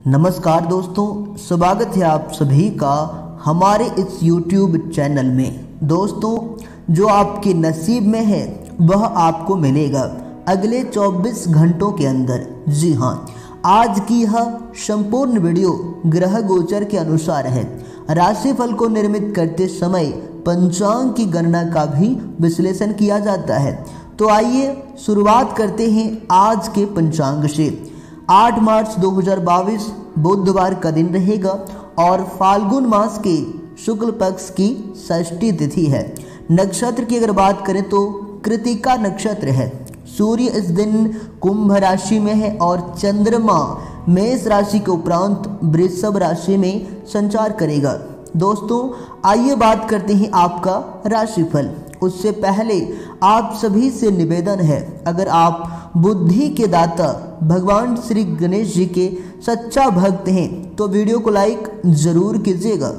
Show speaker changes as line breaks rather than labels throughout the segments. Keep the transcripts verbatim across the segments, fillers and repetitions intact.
नमस्कार दोस्तों, स्वागत है आप सभी का हमारे इस YouTube चैनल में। दोस्तों, जो आपके नसीब में है वह आपको मिलेगा अगले चौबीस घंटों के अंदर। जी हाँ, आज की यह संपूर्ण वीडियो ग्रह गोचर के अनुसार है। राशिफल को निर्मित करते समय पंचांग की गणना का भी विश्लेषण किया जाता है। तो आइए शुरुआत करते हैं आज के पंचांग से। आठ मार्च दो हज़ार बाईस बुधवार का दिन रहेगा और फाल्गुन मास के शुक्ल पक्ष की षष्ठी तिथि है। नक्षत्र की अगर बात करें तो कृतिका नक्षत्र है। सूर्य इस दिन कुंभ राशि में है और चंद्रमा मेष राशि के उपरांत वृषभ राशि में संचार करेगा। दोस्तों, आइए बात करते हैं आपका राशिफल। उससे पहले आप सभी से निवेदन है, अगर आप बुद्धि के दाता भगवान श्री गणेश जी के सच्चा भक्त हैं तो वीडियो को लाइक जरूर कीजिएगा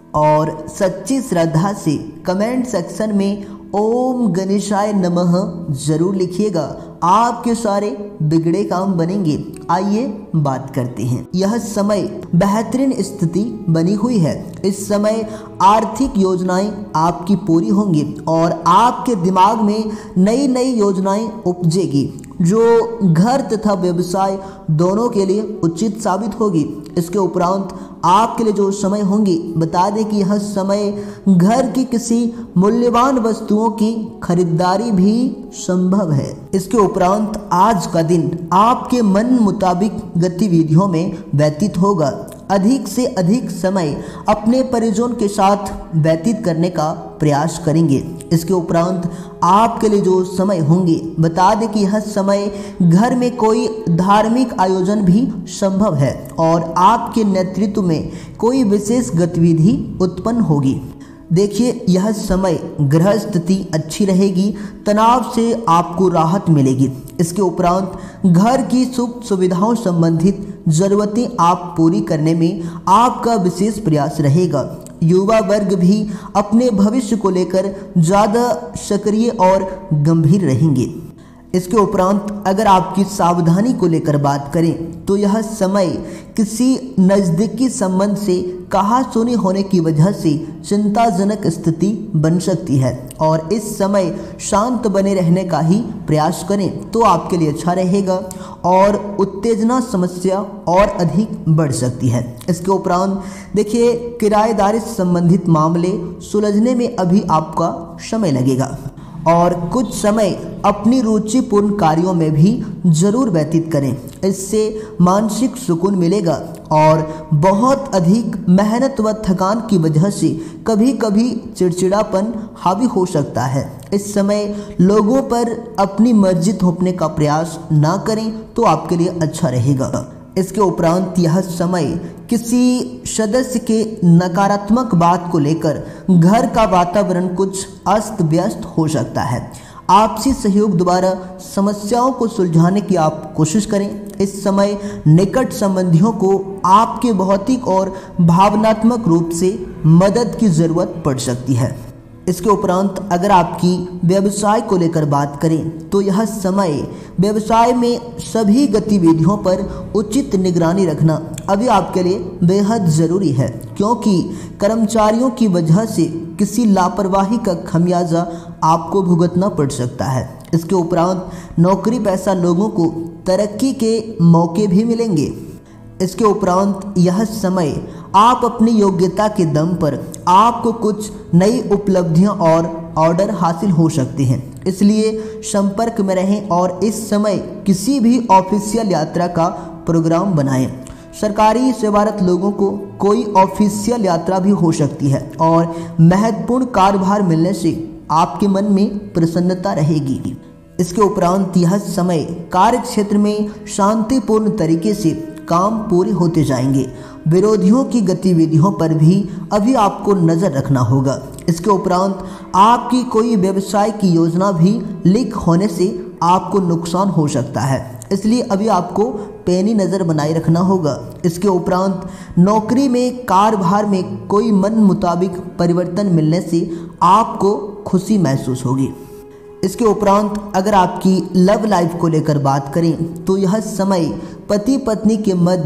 और सच्ची श्रद्धा से कमेंट सेक्शन में ओम गणेशाय नमः जरूर लिखिएगा। आपके सारे बिगड़े काम बनेंगे। आइए बात करते हैं। यह समय बेहतरीन स्थिति बनी हुई है। इस समय आर्थिक योजनाएं आपकी पूरी होंगी और आपके दिमाग में नई नई योजनाएं उपजेगी जो घर तथा व्यवसाय दोनों के लिए उचित साबित होगी। इसके उपरांत आपके लिए जो समय होंगी, बता दें कि यह समय घर की किसी मूल्यवान वस्तुओं की खरीदारी भी संभव है। इसके उपरांत आज का दिन आपके मन मुताबिक गतिविधियों में व्यतीत होगा। अधिक से अधिक समय अपने परिजन के साथ व्यतीत करने का प्रयास करेंगे। इसके उपरांत आपके लिए जो समय होंगे, बता दें कि यह समय घर में कोई धार्मिक आयोजन भी संभव है और आपके नेतृत्व में कोई विशेष गतिविधि उत्पन्न होगी। देखिए, यह समय ग्रह स्थिति अच्छी रहेगी, तनाव से आपको राहत मिलेगी। इसके उपरांत घर की सुख सुविधाओं संबंधित जरूरतें आप पूरी करने में आपका विशेष प्रयास रहेगा। युवा वर्ग भी अपने भविष्य को लेकर ज़्यादा सक्रिय और गंभीर रहेंगे। इसके उपरांत अगर आपकी सावधानी को लेकर बात करें तो यह समय किसी नज़दीकी संबंध से कहासुनी होने की वजह से चिंताजनक स्थिति बन सकती है और इस समय शांत बने रहने का ही प्रयास करें तो आपके लिए अच्छा रहेगा और उत्तेजना समस्या और अधिक बढ़ सकती है। इसके उपरांत देखिए, किराएदारी से संबंधित मामले सुलझने में अभी आपका समय लगेगा और कुछ समय अपनी रुचिपूर्ण कार्यों में भी जरूर व्यतीत करें। इससे मानसिक सुकून मिलेगा और बहुत अधिक मेहनत व थकान की वजह से कभी कभी चिड़चिड़ापन हावी हो सकता है। इस समय लोगों पर अपनी मर्जी थोपने का प्रयास ना करें तो आपके लिए अच्छा रहेगा। इसके उपरांत यह समय किसी सदस्य के नकारात्मक बात को लेकर घर का वातावरण कुछ अस्त व्यस्त हो सकता है। आपसी सहयोग द्वारा समस्याओं को सुलझाने की आप कोशिश करें। इस समय निकट संबंधियों को आपके भौतिक और भावनात्मक रूप से मदद की ज़रूरत पड़ सकती है। इसके उपरांत अगर आपकी व्यवसाय को लेकर बात करें तो यह समय व्यवसाय में सभी गतिविधियों पर उचित निगरानी रखना अभी आपके लिए बेहद ज़रूरी है, क्योंकि कर्मचारियों की वजह से किसी लापरवाही का खमियाजा आपको भुगतना पड़ सकता है। इसके उपरांत नौकरी पेशा लोगों को तरक्की के मौके भी मिलेंगे। इसके उपरांत यह समय आप अपनी योग्यता के दम पर आपको कुछ नई उपलब्धियां और ऑर्डर हासिल हो सकते हैं, इसलिए संपर्क में रहें और इस समय किसी भी ऑफिशियल यात्रा का प्रोग्राम बनाएं। सरकारी सेवारत लोगों को कोई ऑफिशियल यात्रा भी हो सकती है और महत्वपूर्ण कार्यभार मिलने से आपके मन में प्रसन्नता रहेगी। इसके उपरांत यह समय कार्य क्षेत्र में शांतिपूर्ण तरीके से काम पूरे होते जाएंगे। विरोधियों की गतिविधियों पर भी अभी आपको नज़र रखना होगा। इसके उपरांत आपकी कोई व्यवसाय की योजना भी लीक होने से आपको नुकसान हो सकता है, इसलिए अभी आपको पैनी नज़र बनाए रखना होगा। इसके उपरांत नौकरी में कार्यभार में कोई मन मुताबिक परिवर्तन मिलने से आपको खुशी महसूस होगी। इसके उपरांत अगर आपकी लव लाइफ को लेकर बात करें तो यह समय पति पत्नी के मध्य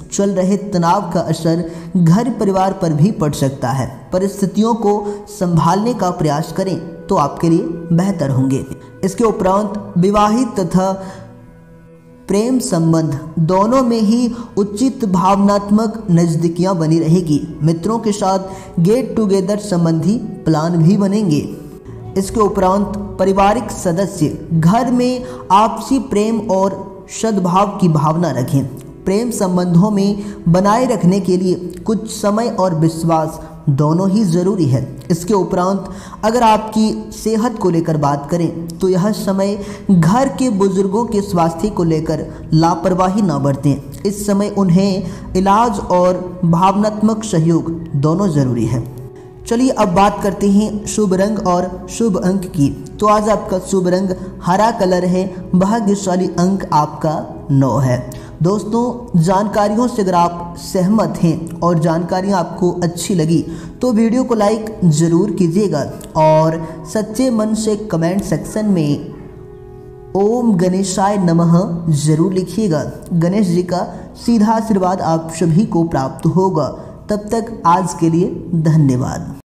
चल रहे तनाव का असर घर परिवार पर भी पड़ सकता है। परिस्थितियों को संभालने का प्रयास करें तो आपके लिए बेहतर होंगे। इसके उपरांत विवाहित तथा प्रेम संबंध दोनों में ही उचित भावनात्मक नज़दीकियां बनी रहेगी। मित्रों के साथ गेट टुगेदर संबंधी प्लान भी बनेंगे। इसके उपरांत पारिवारिक सदस्य घर में आपसी प्रेम और सद्भाव की भावना रखें। प्रेम संबंधों में बनाए रखने के लिए कुछ समय और विश्वास दोनों ही ज़रूरी है। इसके उपरांत अगर आपकी सेहत को लेकर बात करें तो यह समय घर के बुजुर्गों के स्वास्थ्य को लेकर लापरवाही न बरतें। इस समय उन्हें इलाज और भावनात्मक सहयोग दोनों ज़रूरी है। चलिए अब बात करते हैं शुभ रंग और शुभ अंक की। तो आज आपका शुभ रंग हरा कलर है, भाग्यशाली अंक आपका नौ है। दोस्तों, जानकारियों से अगर आप सहमत हैं और जानकारियाँ आपको अच्छी लगी तो वीडियो को लाइक ज़रूर कीजिएगा और सच्चे मन से कमेंट सेक्शन में ओम गणेशाय नमः ज़रूर लिखिएगा। गणेश जी का सीधा आशीर्वाद आप सभी को प्राप्त होगा। तब तक आज के लिए धन्यवाद।